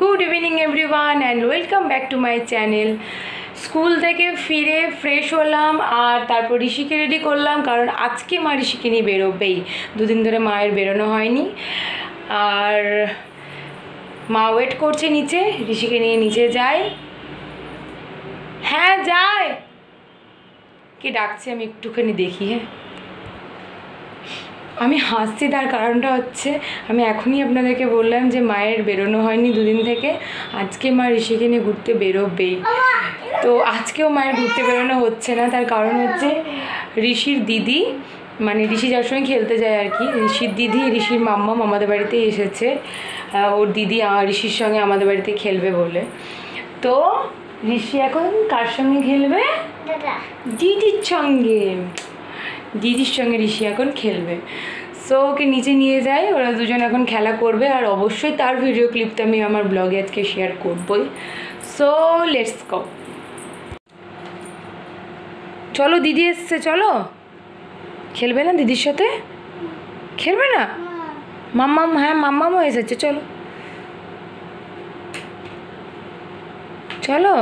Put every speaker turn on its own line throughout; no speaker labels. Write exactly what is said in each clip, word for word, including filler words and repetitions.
Good evening everyone and welcome back to my channel. School থেকে ফিরে fresh হলাম আর তারপর ঋষিকে রেডি করলাম, কারণ আজকে মা ঋষিকে নিয়ে বেরোবেই। দুদিন ধরে মায়ের বেরোনো হয়নি আর মা ওয়েট করছে নিচে, ঋষিকে নিয়ে নিচে যাই। হ্যাঁ যাই, কে ডাকছে আমি একটুখানি দেখি। হ্যাঁ, আমি হাসছি, তার কারণটা হচ্ছে আমি এখনই আপনাদেরকে বললাম যে মায়ের বেরোনো হয়নি দুদিন থেকে, আজকে মা ঋষিকে নিয়ে ঘুরতে বেরোবেই। তো আজকেও মায়ের ঘুরতে বেরোনো হচ্ছে না, তার কারণ হচ্ছে ঋষির দিদি, মানে ঋষি যার সঙ্গে খেলতে যায় আর কি, ঋষির দিদি ঋষির মাম্মাম আমাদের বাড়িতে এসেছে। ওর দিদি ঋষির সঙ্গে আমাদের বাড়িতে খেলবে বলে। তো ঋষি এখন কার সঙ্গে খেলবে? দিদির সঙ্গে। দিদির সঙ্গে ঋষি এখন খেলবে। সো ওকে নিচে নিয়ে যাই, ওরা দুজন এখন খেলা করবে আর অবশ্যই তার ভিডিও ক্লিপটা আমি আমার ব্লগে আজকে শেয়ার করবই। So let's go. চলো, দিদি এসছে, চলো। খেলবে না দিদির সাথে? খেলবে না? মাম্মাম, হ্যাঁ মাম্মামও এসেছে, চলো চলো।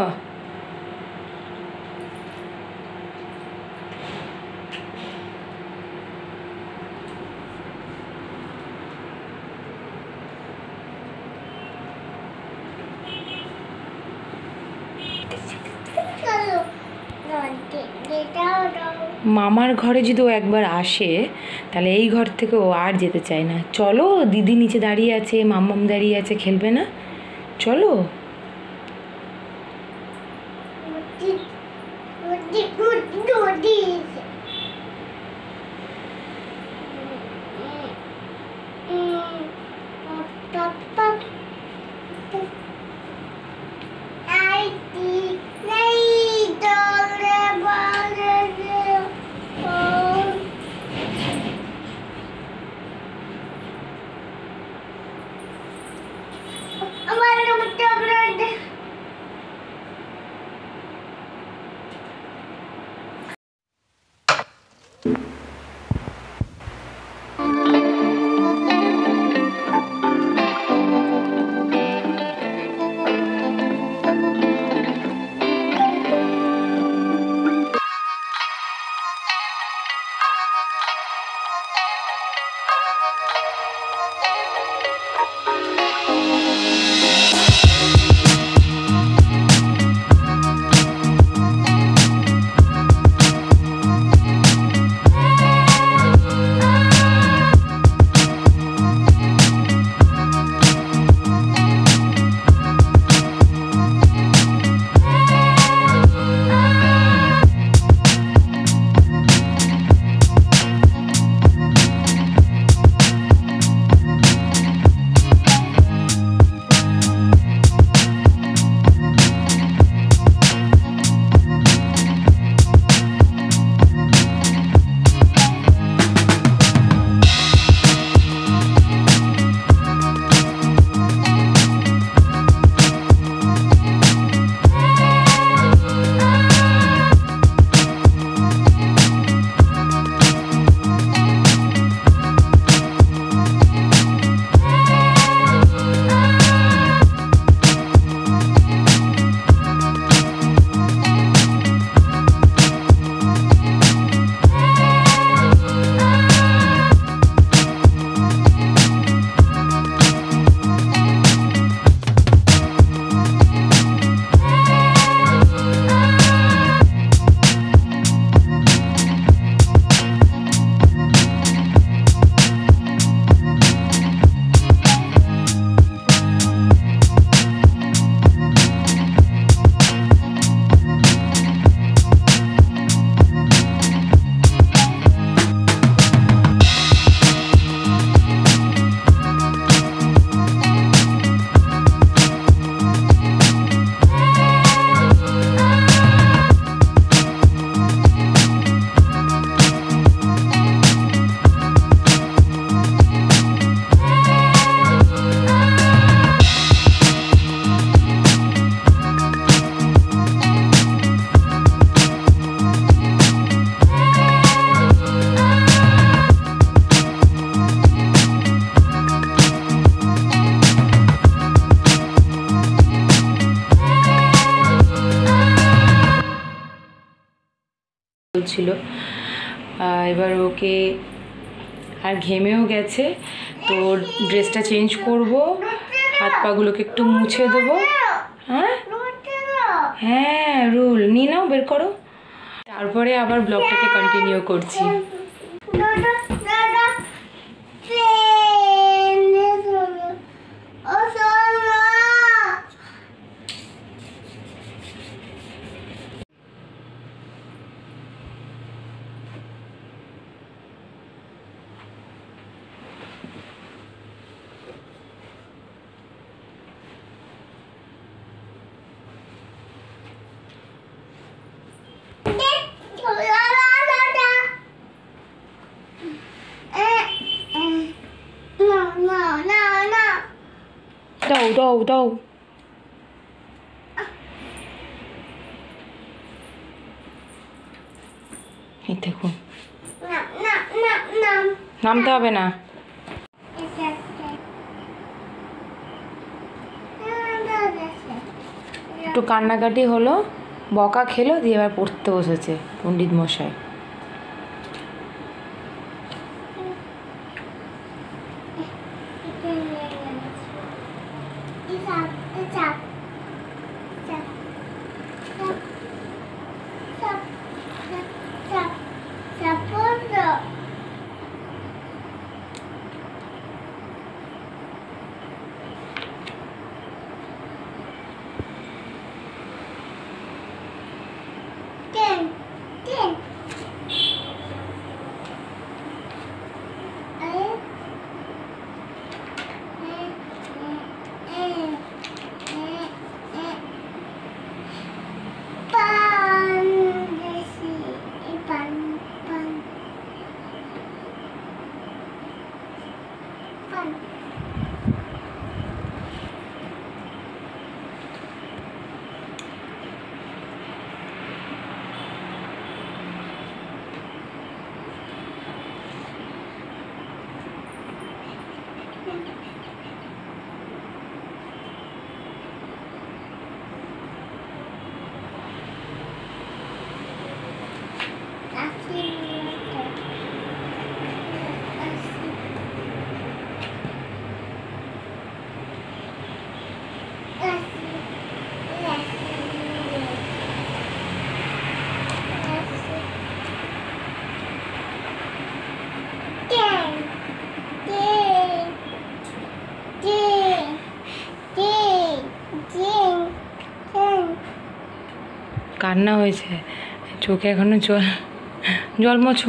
মামার ঘরে যদি ও একবার আসে তাহলে এই ঘর থেকে ও আর যেতে চায় না। চলো, দিদি নিচে দাঁড়িয়ে আছে, মাম্মাম দাঁড়িয়ে আছে, খেলবে না? চলো। চলছিল। এবার ওকে আর ঘেমেও গেছে, তো ড্রেসটা চেঞ্জ করব, হাত পাগুলোকে একটু মুছে দেবো। হ্যাঁ হ্যাঁ রুল নিয়ে নাও, বের করো, তারপরে আবার ব্লগটাকে কন্টিনিউ করছি। দাও দাও দাও, এই দেখুন নামতে হবে না। একটু কান্নাকাটি হলো, বকা খেলো, দিয়ে এবার পড়তে বসেছে পণ্ডিত মশাই। কান্না হয়েছে, চোখে এখনো জল জল মোছো।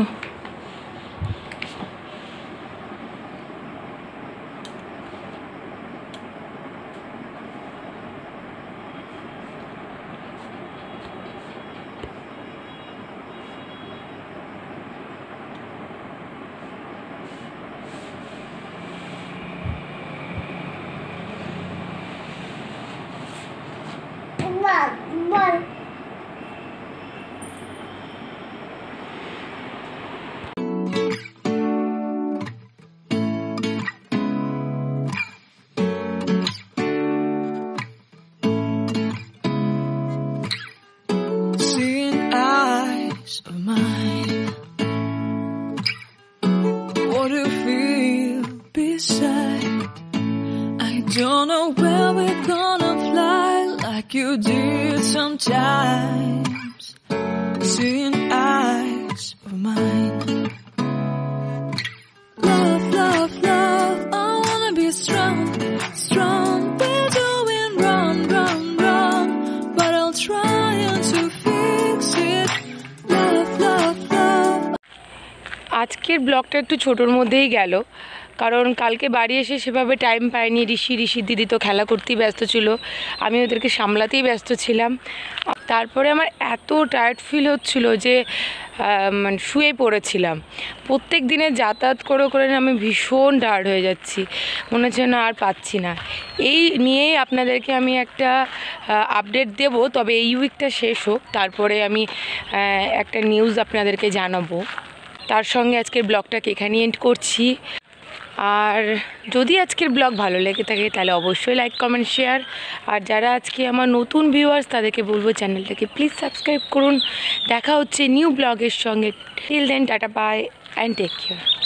Don't know where we're gonna fly like you did sometimes. Seeing eyes of mine. Love, love, love, I wanna be strong, strong. We're doing wrong, wrong, wrong, but I'll try to fix it. Love, love, love.
আজকের ব্লগটা একটু ছোটোর মধ্যেই গেল, কারণ কালকে বাড়ি এসে সেভাবে টাইম পাইনি। ঋষি ঋষির দিদি তো খেলা করতেই ব্যস্ত ছিল, আমি ওদেরকে সামলাতেই ব্যস্ত ছিলাম। তারপরে আমার এত টায়ার্ড ফিল হচ্ছিল যে মানে শুয়ে পড়েছিলাম। প্রত্যেক দিনে যাতায়াত করে করে আমি ভীষণ টায়ার্ড হয়ে যাচ্ছি, মনে হচ্ছে না আর পাচ্ছি না। এই নিয়েই আপনাদেরকে আমি একটা আপডেট দেব, তবে এই উইকটা শেষ হোক, তারপরে আমি একটা নিউজ আপনাদেরকে জানাবো। তার সঙ্গে আজকের ব্লগটাকে এখানেই এন্ড করছি। আর যদি আজকের ব্লগ ভালো লেগে থাকে তাহলে অবশ্যই লাইক কমেন্ট শেয়ার। আর যারা আজকে আমার নতুন ভিউয়ার্স তাদেরকে বলবো চ্যানেলটাকে প্লিজ সাবস্ক্রাইব করুন। দেখা হচ্ছে নিউ ব্লগের সঙ্গে। Till then tata bye and take care.